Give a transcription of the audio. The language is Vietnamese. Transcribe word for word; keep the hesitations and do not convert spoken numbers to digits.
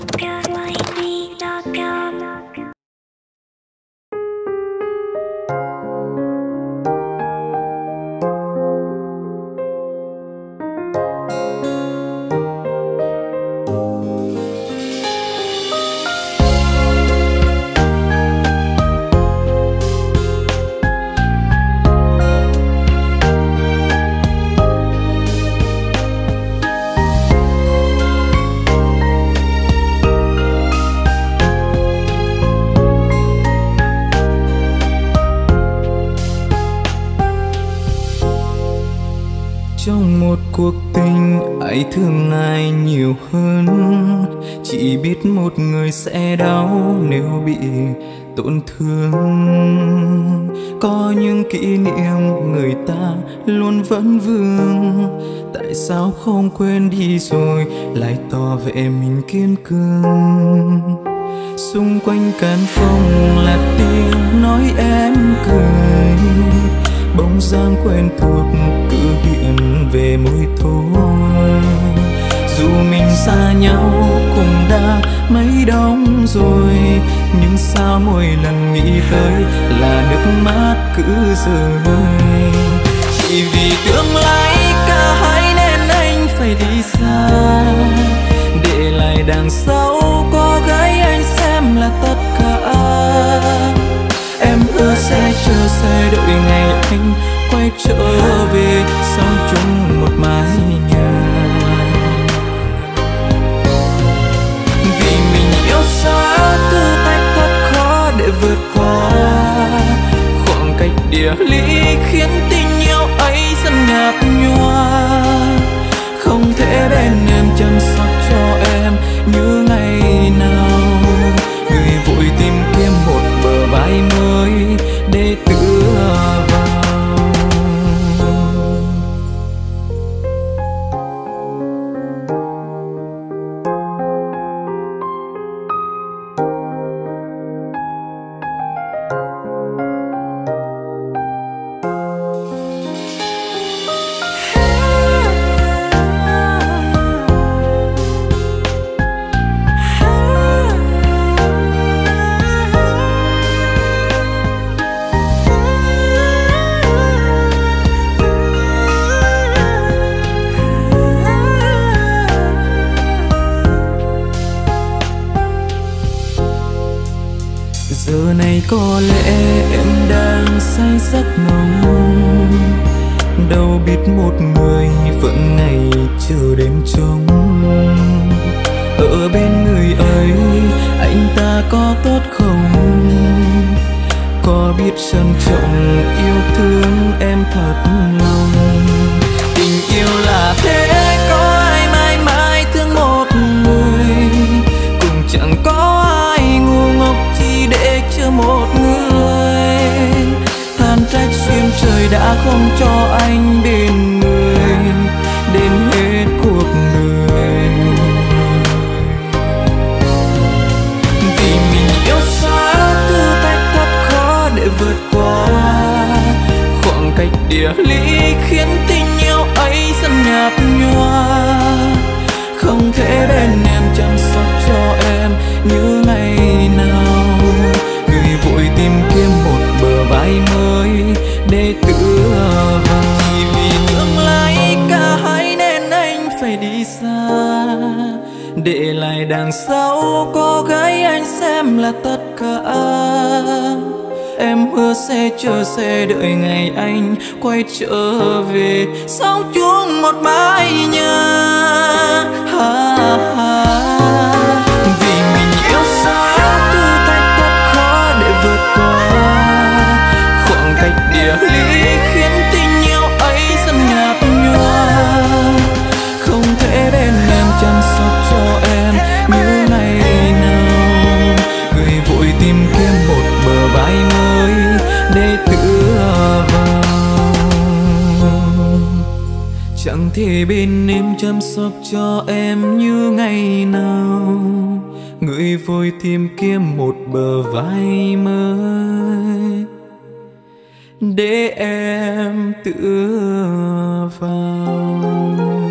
Trong một cuộc tình ai thương ai nhiều hơn, chỉ biết một người sẽ đau nếu bị tổn thương. Có những kỷ niệm người ta luôn vẫn vương, tại sao không quên đi rồi lại tỏ vẻ mình kiên cường. Xung quanh căn phòng là tiếng nói em cười, bóng dáng quen thuộc cứ hiện về môi thôi. Dù mình xa nhau cũng đã mấy đông rồi, nhưng sao mỗi lần nghĩ tới là nước mắt cứ rơi. Chỉ vì tương lai cả hai nên anh phải đi xa, để lại đằng sau cô gái anh xem là tất cả. Em hứa sẽ chờ sẽ đợi ngày anh quay trở về, sống chung một mái nhà. Vì mình yêu xa cứ tách thật khó để vượt qua, khoảng cách địa lý khiến tình yêu ấy dần nhạt nhòa. Không thể bên em chăm sóc cho em như ngày nào, người vội tìm kiếm một bờ vai mới để tựa vào. Giờ này có lẽ em đang say giấc mộng, đâu biết một người vẫn ngày chờ đêm trông. Ở bên người ấy anh ta có tốt không, có biết trân trọng yêu thương em thật lòng. Tình yêu là thế, có ai mãi mãi thương một người, cũng chẳng có ai ngu ngốc chỉ để chờ một người. Than trách xuyên trời đã không cho anh bên người đến hết cuộc đời. Vì mình yêu xa cứ tách thật khó để vượt qua, khoảng cách địa lý khiến tình yêu ấy dần nhạt nhòa. Không thể bên em chăm sóc cho em như ngày nào, người vội tìm kiếm một bờ vai mới để tựa vào. Chỉ vì tương lai cả hai nên anh phải đi xa, để lại đằng sau cô gái anh xem là tất cả. Em hứa sẽ chờ sẽ đợi ngày anh quay trở về, sống chung một mái nhà. Ha, ha. Vì mình yêu xa cứ tách thật khó để vượt qua, khoảng cách địa lý khiến tình yêu ấy dần nhạt nhòa. Không thể bên em chăm sóc cho em như ngày nào, người vội tìm kiếm một bờ vai mới để tựa vào. Chẳng thể bên em chăm sóc cho em như ngày nào, người vội tìm kiếm một bờ vai mới để em tựa vào.